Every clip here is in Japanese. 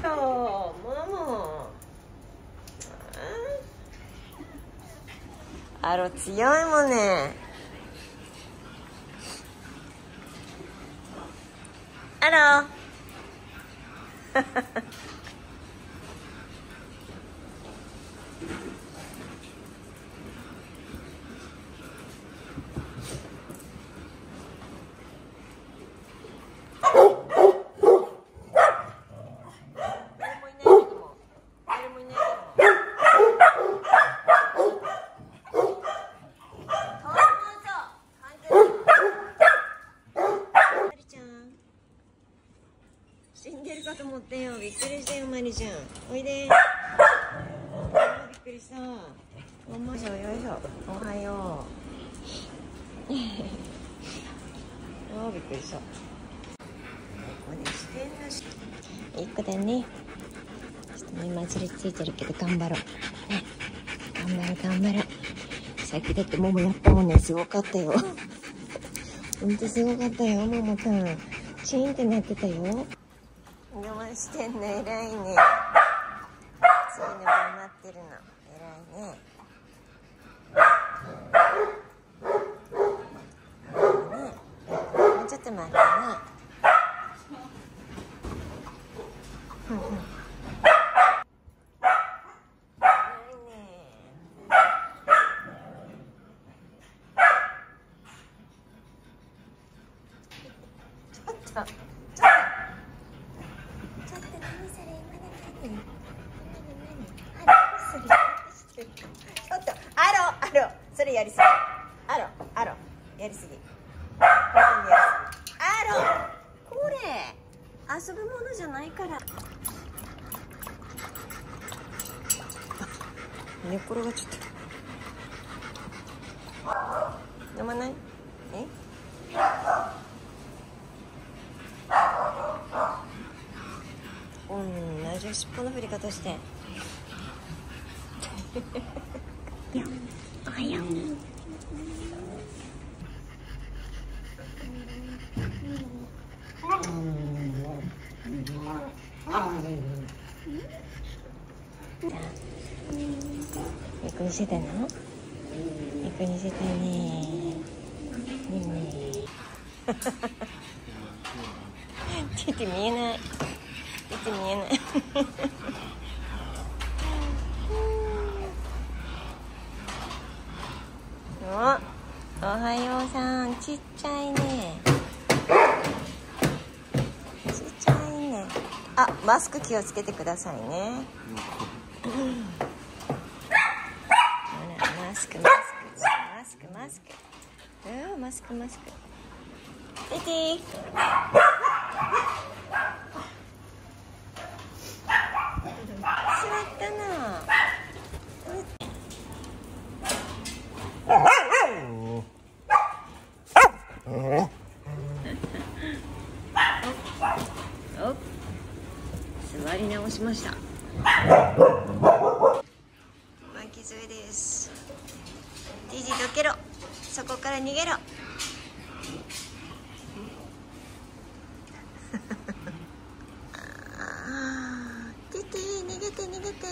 よママ。アロ強いもんね。アロ死んでるかと思ったよ。びっくりしたよ、マリちゃん。おいで。びっくりした。おましょ、よいしょ。おはよう。びっくりした。ここでしてんのし。いい子だね。ちょっとね、祭りついてるけど、頑張ろう。ね。頑張ろう。さっきだってももやったもんね、すごかったよ。ほんとすごかったよ、ももくん。チーンってなってたよ。我慢してんの偉いね。そういうの頑張ってるの偉いね。もうちょっと待ってね。それやりすぎ。アロやりすぎ。アロこれ遊ぶものじゃないから。寝っ転がっちゃった。飲まない？え？じゃあ尻尾の振り方して。おはよう。ゆっくりしてたの？ゆっくりしてたね。ねえねえ。テテ見えない。テテ見えない。おはようさん、ちっちゃいね。ちっちゃいね。あ、マスク気をつけてくださいね。マスク。マスク。テティ。座ったな。座り直しました。巻き添えです。ティジどけろ。そこから逃げろ。ティティ逃げて。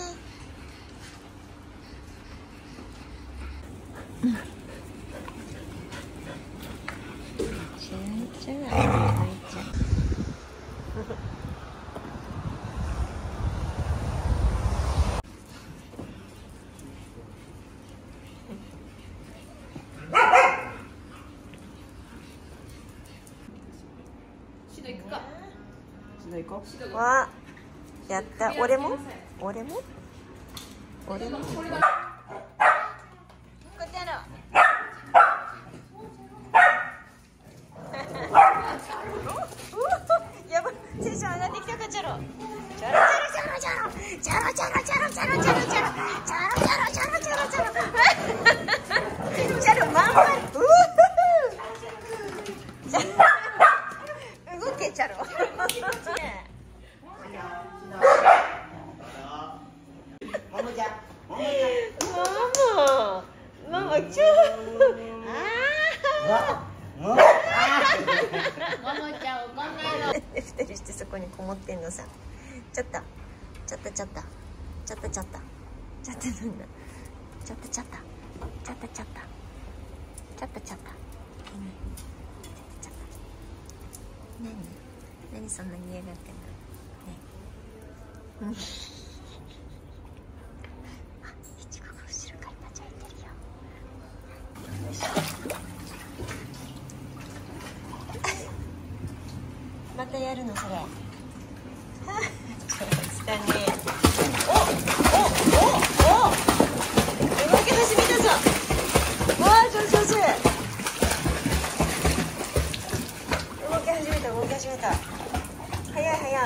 わ、やった。俺もこっちやろ。やばい、テンション上がってきたか。チャロチャロまんまる。動けチャロ。ママちゃん。2人してそこにこもってんのさ。ちょっとちょっとちょっとちょっとちょっとちょっとなんだちょっとちょっとちょっとちょっとちょっとちょっとちょっとちょっと何そんなに嫌がってんのね。あ、いちごが後ろから立ち上げてるよ。よいしょ。またやるのそれ。上手だね。お動き始めたぞ。わあ上手。動き始めた。早い。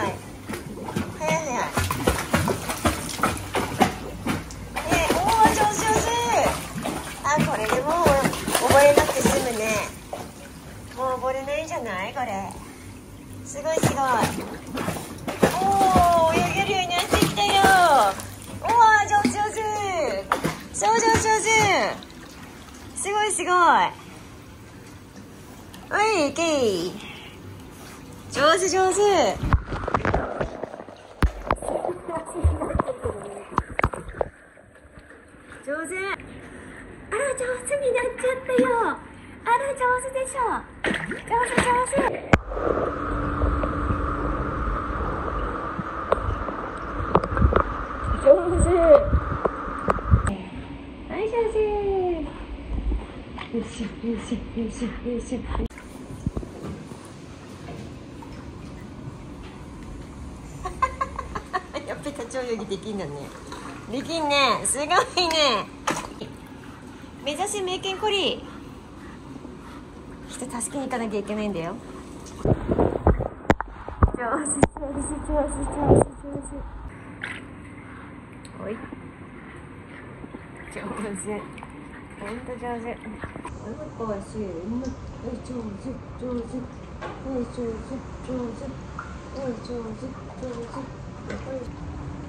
おお上手。あ、これでもう覚えなくて済むね。もう溺れないんじゃないこれ。すごい。おお泳げるようになってきたよ。おお上手。上手。すごい。おいけい。上手。上手になっちゃったよ。あら上手でしょ。上手。はい上手。よし。やっぱり立ち泳ぎできんだね。できんね。すごいね。目指せ名犬コリー。人助けに行かなきゃいけないんだよ。上手。おい。上手。ほんと上手。おいしい。上手。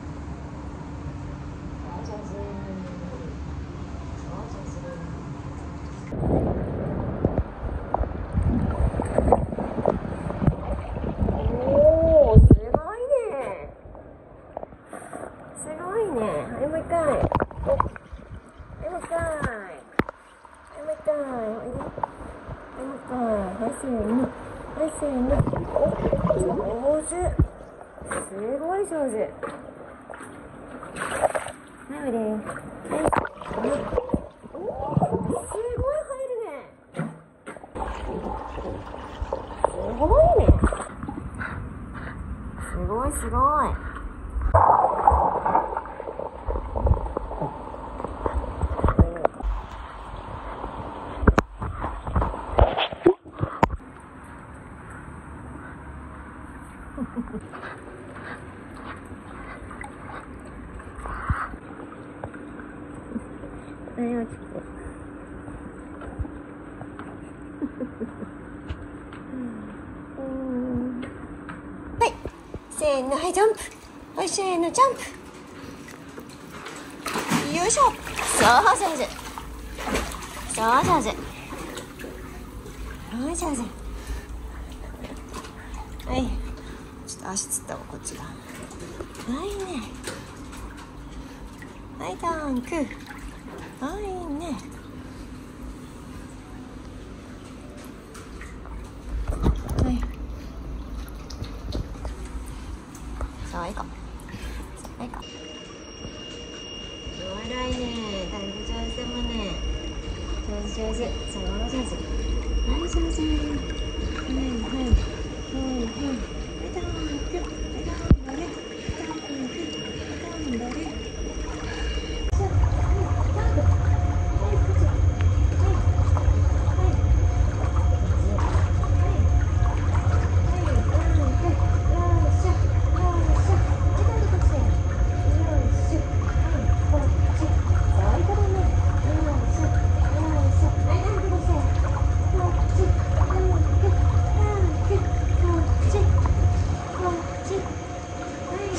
すごい。せーの、はい、ジャンプ。はい、せーの、ジャンプ。よいしょ。そう、上手。そう、上手。はい、上手。はい。ちょっと足つったわ、こっちが。はいね。はい、ダンク。はいね。はい。さあ、いいか。はいか。偉いね。だいぶ上手だもんね。上手。そう、上手。はい、上手。はい。ダンク。はい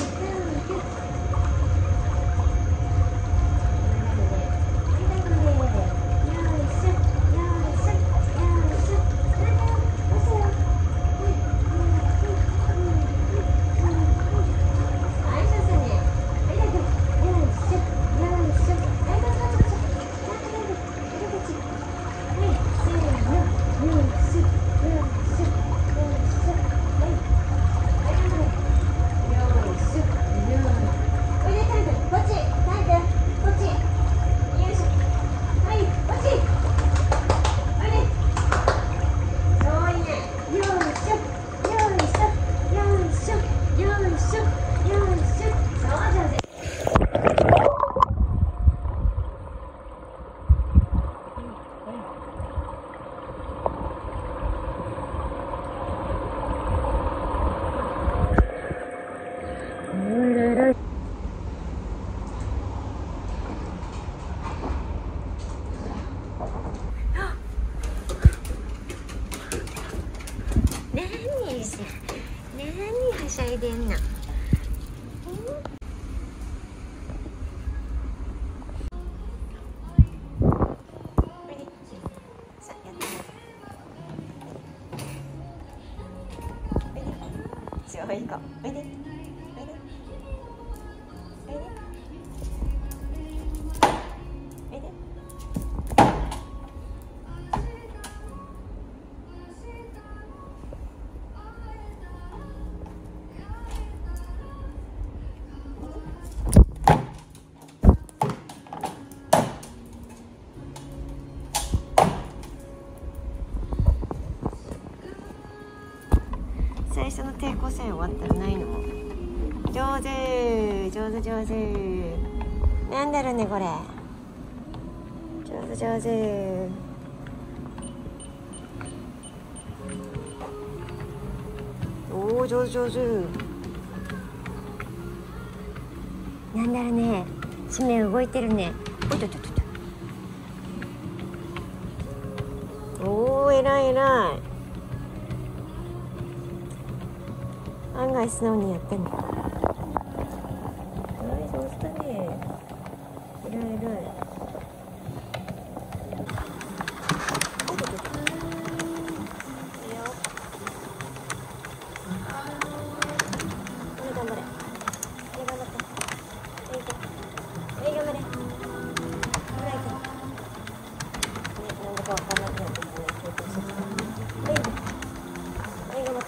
ですよ。何はしゃいでんの。いいか。おいで。おいで。おいで。おいで。最初の抵抗線終わったらないの。上手上手上手。なんだろうねこれ。上手上手。おお、上手上手。なんだろうね。紙面動いてるね。おいとととと。おお、偉い偉い。案外素直にやってんの。はい、上手だね。偉い偉い。いいよ。頑張れ。頑張って。頑張れ。ほら行こう。ね、なんだかわかんなくなってきてね、強行してきた。頑張って。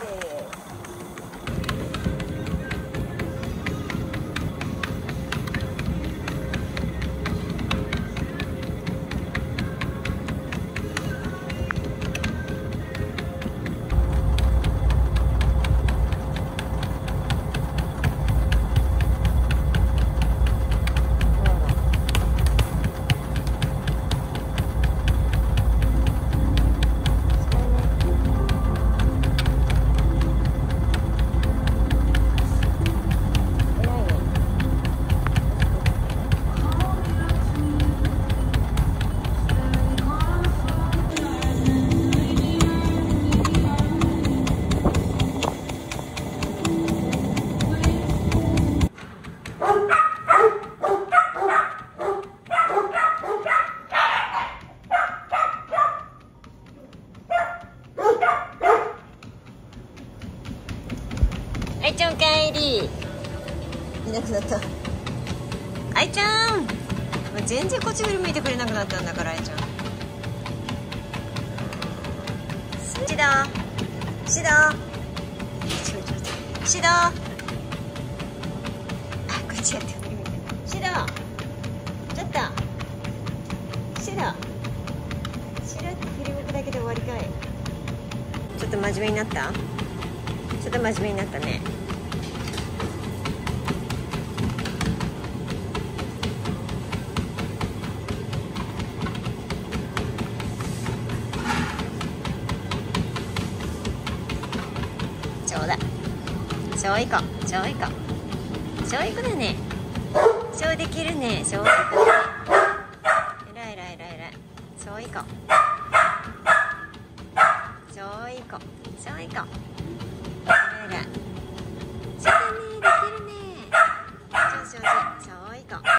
あいちゃんおかえり。いなくなった。あいちゃん、全然こっち振り向いてくれなくなったんだから。あいちゃん、シドシドシド、あ、こっちやって振り向いて。シド、ちょっとシドシドって振り向くだけで終わりかい。ちょっと真面目になった。ちょっと真面目になったね。小い子、小い子、小い子だね。小できるね、小い子だね。